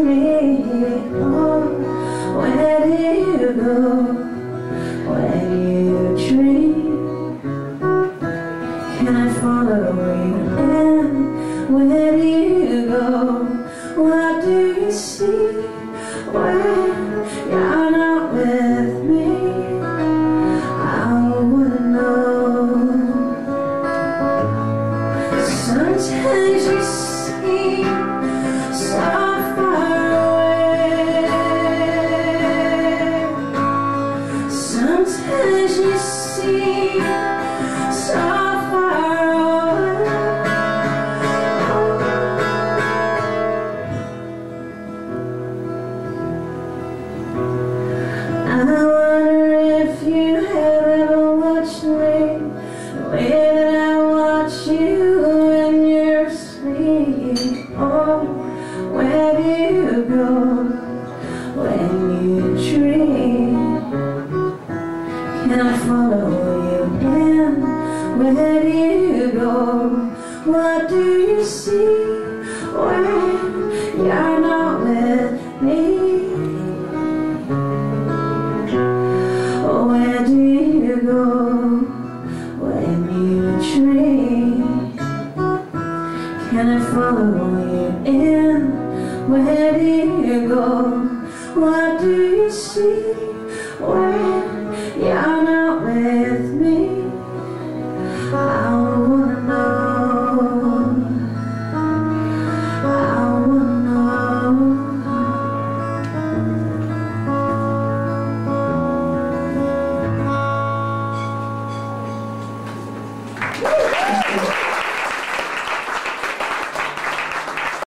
me? Oh, where do you go when you dream? Can I follow you in? Where do you go? What do you see when you're not with me? I wanna know. Sometimes you seem so far away. Sometimes you seem so far away. I wonder if you have ever watched me the way that I watch you when you're asleep. Oh, where do you go when you dream? Can I follow you in? Where do you go? What do you see when you're not with me? Where do you go when you dream? Can I follow you in? Where do you go? What do you see when you're not